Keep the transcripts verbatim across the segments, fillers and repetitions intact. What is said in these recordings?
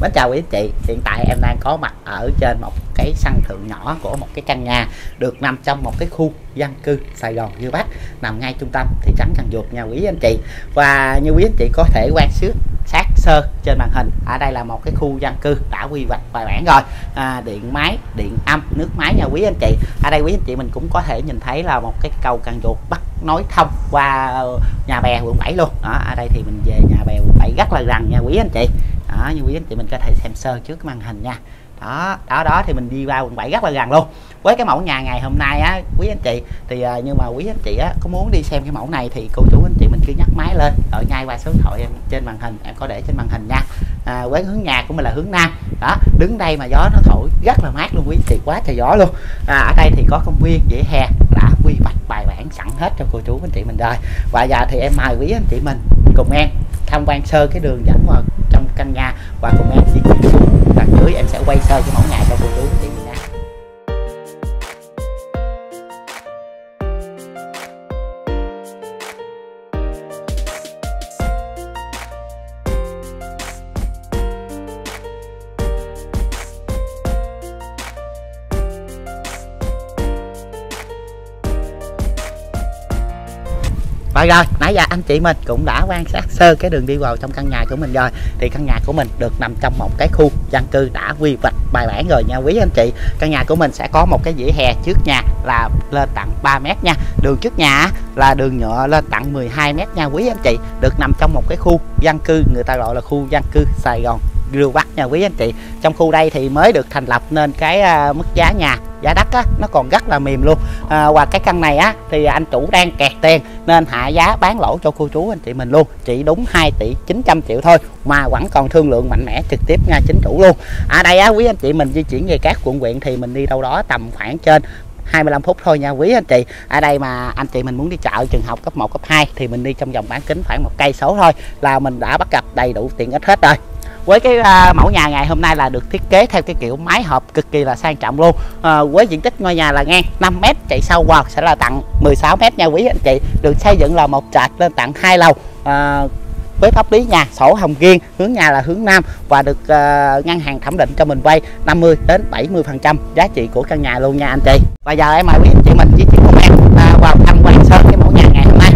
Mến chào quý anh chị, hiện tại em đang có mặt ở trên một cái sân thượng nhỏ của một cái căn nhà được nằm trong một cái khu dân cư Sài Gòn Như Bắc, nằm ngay trung tâm thị trấn Cần Duộc nha quý anh chị. Và như quý anh chị có thể quan sát sát sơ trên màn hình, ở đây là một cái khu dân cư đã quy hoạch bài bản rồi, à, điện máy, điện âm, nước máy nha quý anh chị. Ở đây quý anh chị mình cũng có thể nhìn thấy là một cái cầu Cần Duộc Bắc nối thông qua Nhà Bè quận bảy luôn đó. Ở đây thì mình về Nhà Bè quận bảy rất là gần nha quý anh chị. Đó, như quý anh chị mình có thể xem sơ trước màn hình nha. Đó, đó đó thì mình đi qua quận bảy rất là gần luôn. Với cái mẫu nhà ngày hôm nay á quý anh chị, thì à, nhưng mà quý anh chị á có muốn đi xem cái mẫu này thì cô chú anh chị mình cứ nhấc máy lên rồi ngay qua số điện thoại em trên màn hình, em có để trên màn hình nha. À, với hướng nhà của mình là hướng nam đó, đứng đây mà gió nó thổi rất là mát luôn quý anh chị, quá trời gió luôn. À, ở đây thì có công viên vỉa hè đã quy hoạch bài bản sẵn hết cho cô chú anh chị mình rồi. Và giờ thì em mời quý anh chị mình cùng em tham quan sơ cái đường dẫn vào trong căn nhà, và cùng em di chuyển xuống tầng dưới, em sẽ quay sơ cái mẫu nhà cho cô chú anh chị mình nha. Rồi rồi, nãy giờ anh chị mình cũng đã quan sát sơ cái đường đi vào trong căn nhà của mình rồi. Thì căn nhà của mình được nằm trong một cái khu dân cư đã quy hoạch bài bản rồi nha quý anh chị. Căn nhà của mình sẽ có một cái vỉa hè trước nhà là lên tận ba mét nha. Đường trước nhà là đường nhựa lên tận mười hai mét nha quý anh chị. Được nằm trong một cái khu dân cư, người ta gọi là khu dân cư Sài Gòn Như Bắc nha quý anh chị. Trong khu đây thì mới được thành lập nên cái uh, mức giá nhà, giá đất á, nó còn rất là mềm luôn. À, và cái căn này á thì anh chủ đang kẹt tiền nên hạ giá bán lỗ cho cô chú anh chị mình luôn, chỉ đúng hai tỷ chín trăm triệu thôi mà vẫn còn thương lượng mạnh mẽ trực tiếp nha chính chủ luôn. Ở đây á quý anh chị mình di chuyển về các quận huyện thì mình đi đâu đó tầm khoảng trên hai mươi lăm phút thôi nha quý anh chị. Ở đây mà anh chị mình muốn đi chợ trường học cấp một cấp hai thì mình đi trong vòng bán kính khoảng một cây số thôi là mình đã bắt gặp đầy đủ tiện ích hết rồi. Với cái uh, mẫu nhà ngày hôm nay là được thiết kế theo cái kiểu mái hộp cực kỳ là sang trọng luôn. Uh, với diện tích ngôi nhà là ngang năm mét, chạy sâu vào sẽ là tận mười sáu mét nha quý anh chị. Được xây dựng là một trệt lên tận hai lầu. Uh, với pháp lý nhà sổ hồng riêng, hướng nhà là hướng nam và được uh, ngân hàng thẩm định cho mình vay năm mươi đến bảy mươi phần trăm giá trị của căn nhà luôn nha anh chị. Và giờ em mời quý anh chị mình di chuyển cùng em uh, vào tham quan sơ cái mẫu nhà ngày hôm nay.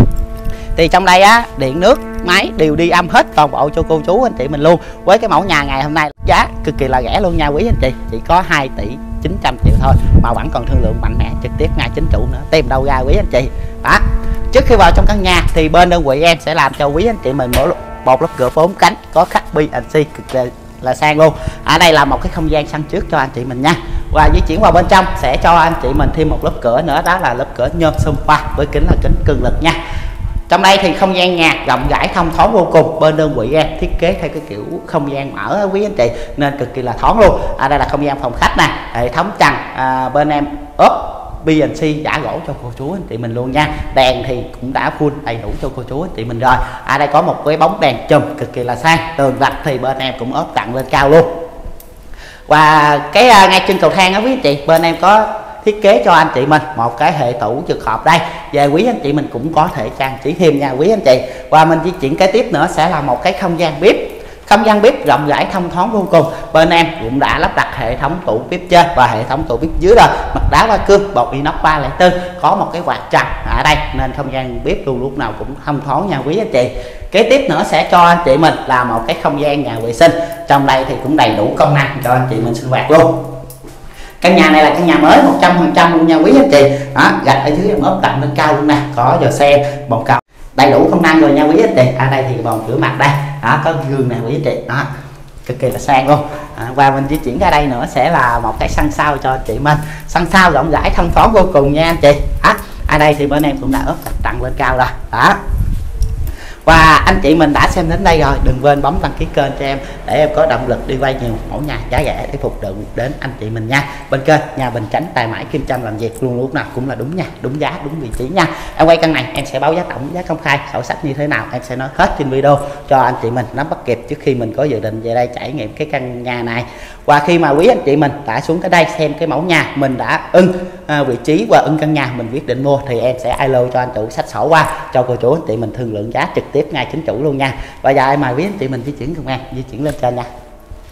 Thì trong đây á, điện nước máy đều đi âm hết toàn bộ cho cô chú anh chị mình luôn. Với cái mẫu nhà ngày hôm nay giá cực kỳ là rẻ luôn nha quý anh chị, chỉ có hai tỷ chín trăm triệu thôi mà vẫn còn thương lượng mạnh mẽ trực tiếp ngay chính chủ nữa, tìm đâu ra quý anh chị. Đó, trước khi vào trong căn nhà thì bên đơn vị em sẽ làm cho quý anh chị mình mỗi một lớp cửa bốn cánh có khắc bê en xê cực là, là sang luôn. Ở đây là một cái không gian sân trước cho anh chị mình nha. Và di chuyển vào bên trong sẽ cho anh chị mình thêm một lớp cửa nữa, đó là lớp cửa nhôm xung quanh với kính là kính cường lực nha. Trong đây thì không gian nhà rộng rãi thông thoáng vô cùng, bên đơn vị em thiết kế theo cái kiểu không gian mở quý anh chị nên cực kỳ là thoáng luôn. Ở đây là không gian phòng khách nè, hệ thống trần à, bên em ốp bê en xê giả gỗ cho cô chú anh chị mình luôn nha. Đèn thì cũng đã full đầy đủ cho cô chú anh chị mình rồi. Ở đây có một cái bóng đèn chùm cực kỳ là sang, tường gạch thì bên em cũng ốp tặng lên cao luôn. Và cái à, ngay trên cầu thang đó quý anh chị, bên em có thiết kế cho anh chị mình một cái hệ tủ trực hộp đây, về quý anh chị mình cũng có thể trang trí thêm nha quý anh chị. Và mình di chuyển kế tiếp nữa sẽ là một cái không gian bếp, không gian bếp rộng rãi thông thoáng vô cùng. Bên em cũng đã lắp đặt hệ thống tủ bếp trên và hệ thống tủ bếp dưới rồi, mặt đá hoa cương, bột inox ba không bốn, có một cái quạt trần ở đây nên không gian bếp luôn lúc nào cũng thông thoáng nha quý anh chị. Kế tiếp nữa sẽ cho anh chị mình là một cái không gian nhà vệ sinh, trong đây thì cũng đầy đủ công năng cho anh chị mình sinh hoạt luôn. Căn nhà này là căn nhà mới một trăm phần trăm luôn nha quý anh chị. Đó, gạch ở dưới em ốp tặng lên cao luôn nè, có giờ xe, bồn cầu, đầy đủ công năng rồi nha quý anh chị. Ở đây thì bồn rửa mặt đây, đó, có gương nè quý anh chị, đó, cực kỳ là sang luôn. À, và mình di chuyển ra đây nữa sẽ là một cái sân sau cho anh chị mình, sân sau rộng rãi thông thoáng vô cùng nha anh chị. Đó, ở đây thì bên em cũng đã ốp tặng lên cao rồi. Đó. Và anh chị mình đã xem đến đây rồi, đừng quên bấm đăng ký kênh cho em để em có động lực đi quay nhiều mẫu nhà giá rẻ để phục vụ đến anh chị mình nha. Bên kênh Nhà Bình Chánh Tài Mãi Kim Tranh làm việc luôn lúc nào cũng là đúng nha, đúng giá, đúng vị trí nha. Em quay căn này em sẽ báo giá tổng, giá công khai, sổ sách như thế nào em sẽ nói hết trên video cho anh chị mình nắm bắt kịp trước khi mình có dự định về đây trải nghiệm cái căn nhà này. Và khi mà quý anh chị mình đã xuống tới đây xem cái mẫu nhà mình đã ưng à, vị trí và ưng căn nhà mình quyết định mua thì em sẽ alo cho anh chủ sách sổ qua cho cô chú anh chị mình thương lượng giá trực tiếp ngay chính chủ luôn nha. Và giờ em mời quý anh chị mình di chuyển cùng em di chuyển lên trên nha.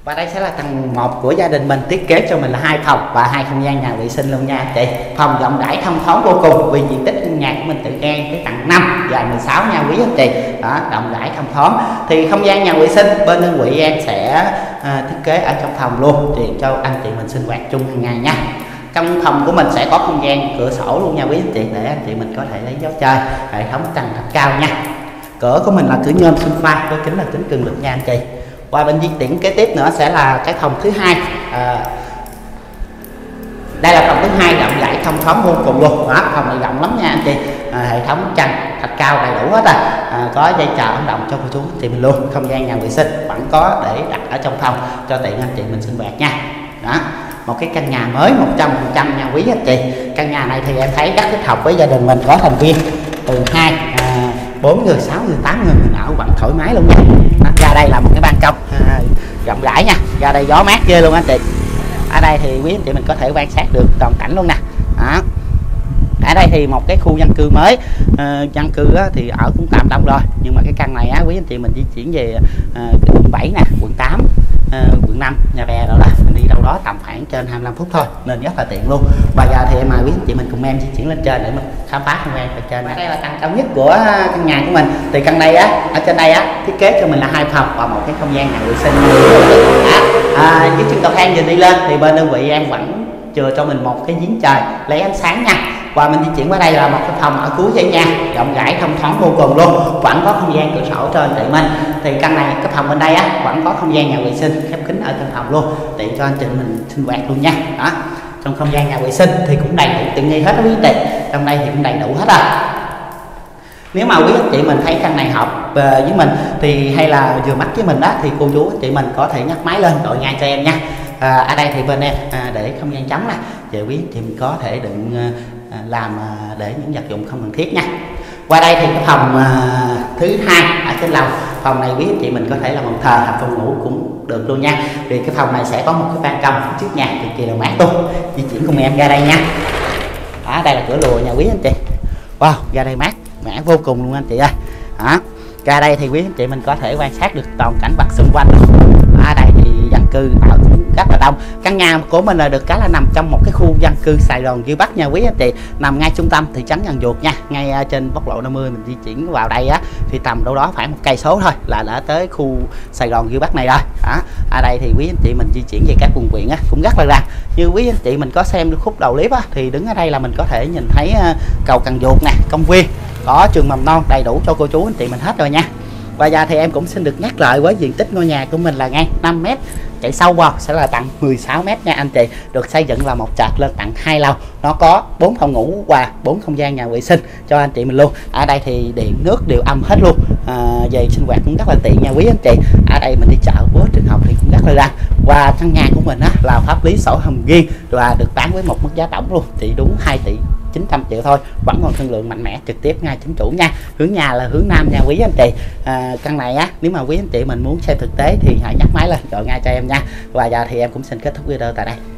Và đây sẽ là tầng một của gia đình mình, thiết kế cho mình là hai phòng và hai không gian nhà vệ sinh luôn nha anh chị. Phòng rộng rãi thông thoáng vô cùng, vì diện tích căn nhà của mình tự ngang tới tầng năm, dài mười sáu nha quý anh chị. Đó, rộng rãi thông thoáng. Thì không gian nhà vệ sinh bên đơn vị em sẽ à, thiết kế ở trong phòng luôn, thì cho anh chị mình sinh hoạt chung hàng ngày nha. Trong phòng của mình sẽ có không gian cửa sổ luôn nha quý anh chị, để anh chị mình có thể lấy gió chơi. Hệ thống trần thạch cao nha. Cửa của mình là cửa nhôm sinh pha, với kính là kính cường lực nha anh chị. Qua bên di chuyển kế tiếp nữa sẽ là cái phòng thứ hai. À, đây là phòng thứ hai rộng rãi thông thoáng vô cùng luôn. Đó, phòng này rộng lắm nha anh chị. À, hệ thống trần thạch cao đầy đủ hết à. À, có dây chờ ổn động cho cô chú anh chị mình luôn. Không gian nhà vệ sinh vẫn có để đặt ở trong phòng cho tiện anh chị mình sinh hoạt nha. Đó, một cái căn nhà mới một trăm phần trăm nha quý anh chị. Căn nhà này thì em thấy rất thích hợp với gia đình mình, có thành viên từ hai à, bốn người, sáu người, tám người mình ở vẫn thoải mái luôn nha. Đó, ra đây là một cái ban công à, rộng rãi nha, ra đây gió mát ghê luôn anh chị. Ở đây thì quý anh chị mình có thể quan sát được toàn cảnh luôn nè. Đó, ở đây thì một cái khu dân cư mới, à, dân cư á, thì ở cũng tạm đông rồi, nhưng mà cái căn này á quý anh chị mình di chuyển về à, quận bảy nè, quận tám, à, quận năm, Nhà Bè rồi đó, mình đi đâu đó tầm khoảng trên hai mươi lăm phút thôi, nên rất là tiện luôn. Bây giờ thì em mời quý anh chị mình cùng em di chuyển lên trên để mình khám phá không gian ở trên. Đây là căn cao nhất của căn nhà của mình. Thì căn đây á, ở trên đây á thiết kế cho mình là hai phòng và một cái không gian nhà vệ sinh. À, dưới chân cầu thang nhìn đi lên thì bên đơn vị em vẫn chừa cho mình một cái giếng trời lấy ánh sáng nha. Và mình di chuyển qua đây là một cái phòng ở cuối dãy nhà, rộng rãi thông thoáng vô cùng luôn, vẫn có không gian cửa sổ cho anh chị mình. Thì căn này cái phòng bên đây á vẫn có không gian nhà vệ sinh khép kín ở trong phòng luôn, tiện cho anh chị mình sinh hoạt luôn nha. Đó, trong không gian nhà vệ sinh thì cũng đầy đủ tiện nghi hết đó quý anh chị, trong đây thì cũng đầy đủ hết à. Nếu mà quý anh chị mình thấy căn này hợp uh, với mình thì hay là vừa mắt với mình đó, thì cô chú anh chị mình có thể nhắc máy lên gọi ngay cho em nha. À, ở đây thì bên em à, để không gian trống nè, giờ quý anh chị mình có thể đựng à, làm à, để những vật dụng không cần thiết nha. Qua đây thì cái phòng à, thứ hai ở trên lầu, phòng này quý anh chị mình có thể là phòng thờ hoặc phòng ngủ cũng được luôn nha. Vì cái phòng này sẽ có một cái ban công trước nhà cực kỳ là mát luôn. Di chuyển cùng em ra đây nha. Đó, đây là cửa lùa nhà quý anh chị. Wow, ra đây mát mẻ vô cùng luôn anh chị ơi. Đó, ra đây thì quý anh chị mình có thể quan sát được toàn cảnh vật xung quanh luôn. Ở đây thì dân cư ở cũng rất là đông. Căn nhà của mình là được cái là nằm trong một cái khu dân cư Sài Gòn Ghi Bắc nha quý anh chị, nằm ngay trung tâm thị trấn Cần Duộc nha, ngay trên quốc lộ năm mươi. Mình di chuyển vào đây á thì tầm đâu đó khoảng một cây số thôi là đã tới khu Sài Gòn Ghi Bắc này rồi. Đó, ở đây thì quý anh chị mình di chuyển về các quận huyện á cũng rất là gần. Như quý anh chị mình có xem khúc đầu clip á thì đứng ở đây là mình có thể nhìn thấy cầu Cần Duộc nè, công viên, có trường mầm non, đầy đủ cho cô chú anh chị mình hết rồi nha. Và giờ thì em cũng xin được nhắc lại với diện tích ngôi nhà của mình là ngang năm mét, chạy sâu vào sẽ là tận mười sáu mét nha anh chị. Được xây dựng là một trệt lên tận hai lầu, nó có bốn phòng ngủ và bốn không gian nhà vệ sinh cho anh chị mình luôn. Ở đây thì điện nước đều âm hết luôn, à, về sinh hoạt cũng rất là tiện nha quý anh chị. Ở đây mình đi chợ bữa trường học thì cũng rất là ra. Và căn nhà của mình á là pháp lý sổ hồng riêng và được bán với một mức giá tổng luôn chỉ đúng hai tỷ chín trăm triệu thôi, vẫn còn thương lượng mạnh mẽ trực tiếp ngay chính chủ nha. Hướng nhà là hướng nam nha quý anh chị. À, căn này á nếu mà quý anh chị mình muốn xem thực tế thì hãy nhắc máy lên gọi ngay cho em nha. Và giờ thì em cũng xin kết thúc video tại đây.